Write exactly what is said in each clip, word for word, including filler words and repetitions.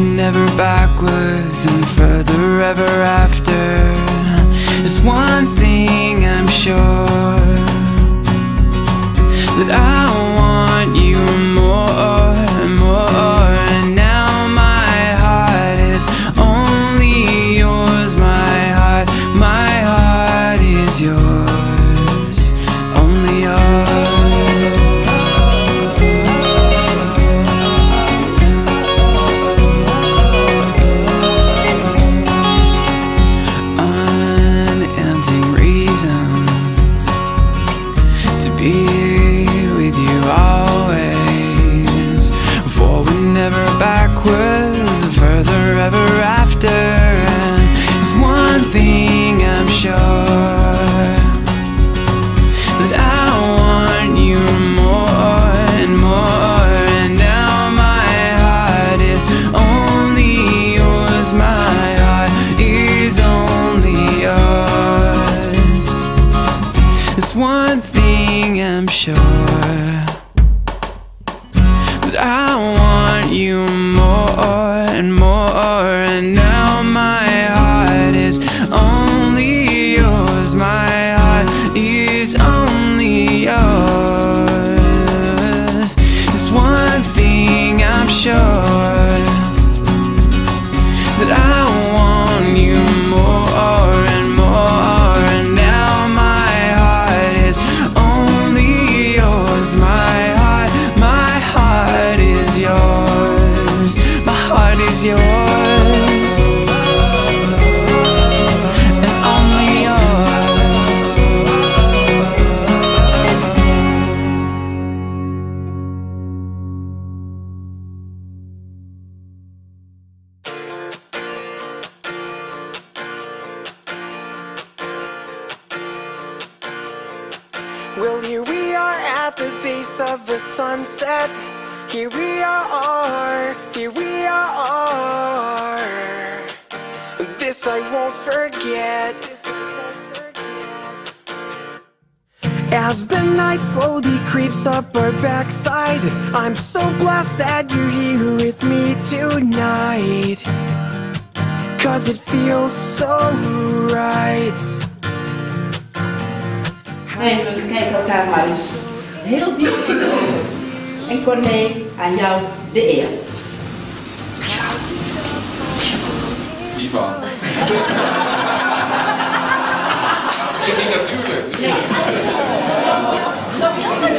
never backwards and further ever after. There's one thing I'm sure, that I want you more and more. And now my heart is only yours. My heart, my heart is yours, only yours. Backwards, further ever after. And there's one thing I'm sure, that I want you more and more. And now my heart is only yours. My heart is only yours. There's one thing I'm sure, that I want you more and more. And now my heart is only yours. My heart is only yours. There's one thing I'm sure, that I want you more and more. And now my heart is only yours. My heart, my heart is yours. My heart is yours, and only yours. Well, here we are at the base of the sunset. Here we are, here we are. This I won't forget. As the night slowly creeps up our backside, I'm so blessed that you're here with me tonight. Cause it feels so right. Even eens kijken elkaar maar eens heel diep in de ogen. En Corné, aan jou de eer. Ivan. Nee, niet natuurlijk. Ja. Nog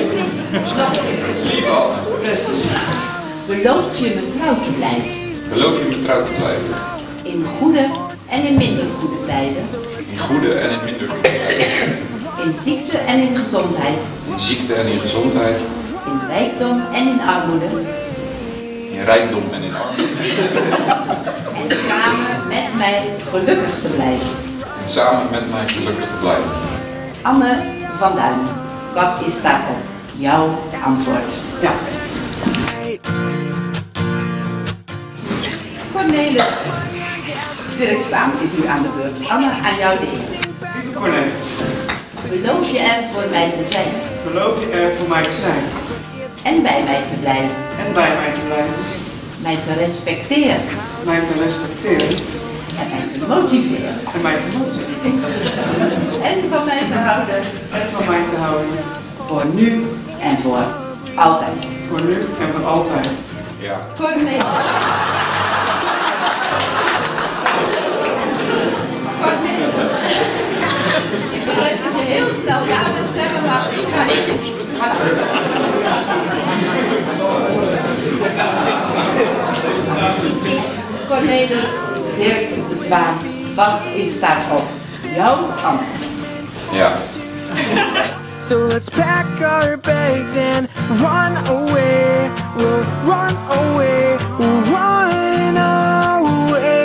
Ivan. Precies. Beloof je me trouw te blijven? Beloof je me trouw te blijven? In goede en in minder goede tijden. In goede en in minder goede tijden. In ziekte en in gezondheid. In ziekte en in gezondheid. In rijkdom en in armoede. In rijkdom en in armoede. En samen met mij gelukkig te blijven. En samen met mij gelukkig te blijven. Anne van Duin, wat is daarop jouw antwoord? Ja. Cornelis Dirk Zwaan is nu aan de beurt. Anne, aan jou de eer. Lieve Cornelis. Beloof je er voor mij te zijn? Beloof je er voor mij te zijn? En bij mij te blijven? En bij mij te blijven? Mij te respecteren? Mij te respecteren? En mij te motiveren? En mij te motiveren? En van mij te houden? En van mij te houden? Voor nu en voor altijd. Voor nu en voor altijd. Ja. Cornelis. Cornelis. Ik wil dat je heel snel ja bent zeggen, maar ik ga Een beetje opschudden. Cornelis Dirk Zwaan, wat is daarop jouw antwoord? Ja. So let's pack our bags and run away. We'll run away, we'll run away.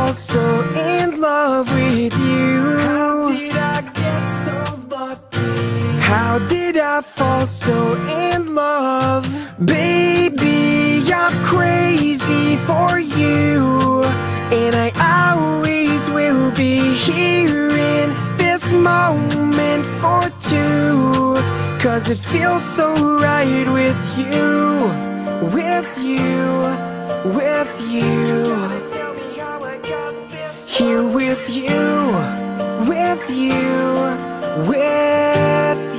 fall so in love with you? How did I get so lucky? How did I fall so in love? Baby, I'm crazy for you, and I always will be here in this moment for two. Cause it feels so right with you, with you, with you. Here with you, with you, with